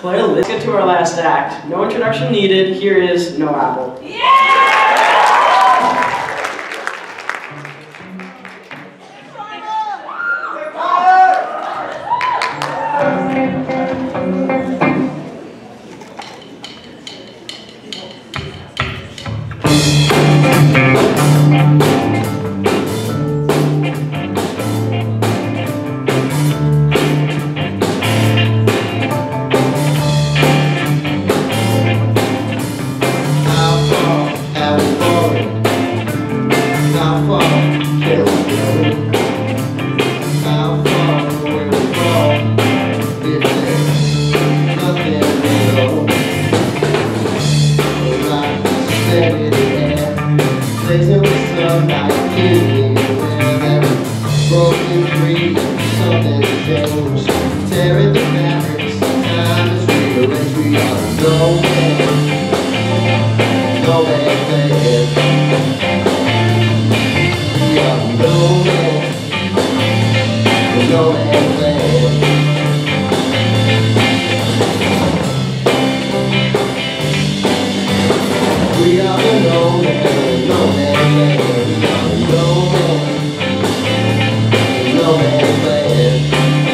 Let's get to our last act. No introduction needed. Here is No Apple. Tearing the fabrics, time is real as we are no man there. We are no man there. We are no man there. No man there.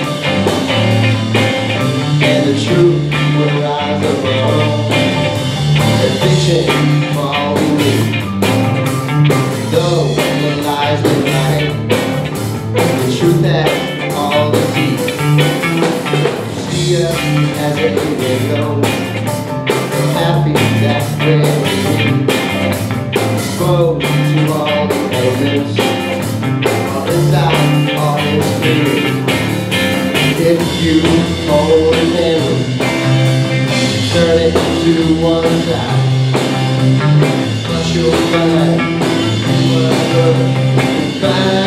And the truth will rise above the fiction for all we need. Though the lies we lie, the truth has all the seeds. See us as a window, happy that's where we be. Exposed to all the elements, all inside, all in spirit. If you hold a memory, turn it to one side, but you'll find whatever you find.